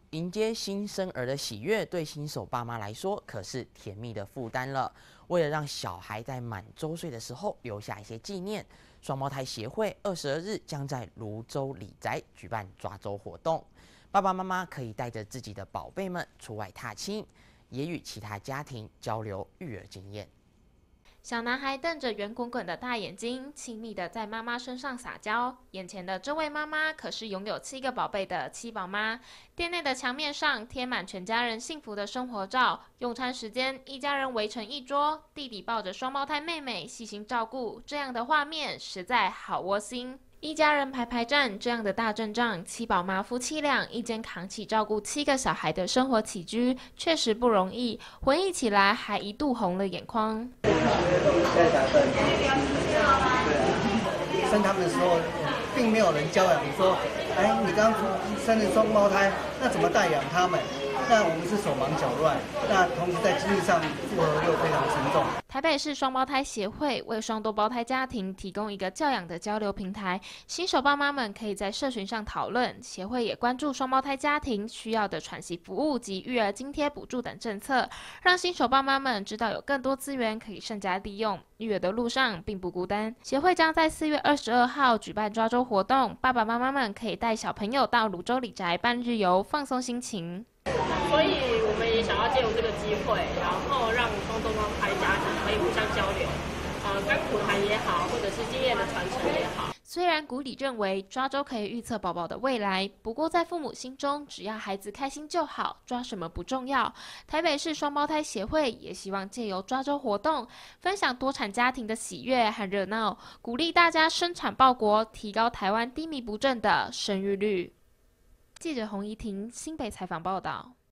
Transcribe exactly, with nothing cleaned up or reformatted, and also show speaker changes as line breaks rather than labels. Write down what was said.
迎接新生儿的喜悦，对新手爸妈来说可是甜蜜的负担了。为了让小孩在满周岁的时候留下一些纪念，双胞胎协会二十二日将在泸州李宅举办抓周活动。爸爸妈妈可以带着自己的宝贝们出外踏青，也与其他家庭交流育儿经验。
小男孩瞪着圆滚滚的大眼睛，亲密地在妈妈身上撒娇。眼前的这位妈妈可是拥有七个宝贝的七宝妈。店内的墙面上贴满全家人幸福的生活照。用餐时间，一家人围成一桌，弟弟抱着双胞胎妹妹，细心照顾。这样的画面实在好窝心。一家人排排站，这样的大阵仗，七宝妈夫妻俩一肩扛起照顾七个小孩的生活起居，确实不容易。回忆起来，还一度红了眼眶。
生他们的时候，并没有人教养你说，哎，你刚生了双胞胎，那怎么带养他们？那我们是手忙脚乱，那同时在经济上负荷又非常沉重。
台北市双胞胎协会为双多胞胎家庭提供一个教养的交流平台，新手爸妈们可以在社群上讨论。协会也关注双胞胎家庭需要的喘息服务及育儿津贴补助等政策，让新手爸妈们知道有更多资源可以善加利用，育儿的路上并不孤单。协会将在四月二十二号举办抓周活动，爸爸妈妈们可以带小朋友到泸州李宅半日游，放松心情。
所以我们也想要借由这个机会，然后让双多胞胎家庭可以互相交流，呃，甘苦谈也好，或者是经验的传承也好。
虽然古里认为抓周可以预测宝宝的未来，不过在父母心中，只要孩子开心就好，抓什么不重要。台北市双胞胎协会也希望借由抓周活动，分享多产家庭的喜悦和热闹，鼓励大家生产报国，提高台湾低迷不振的生育率。记者洪怡婷新北采访报道。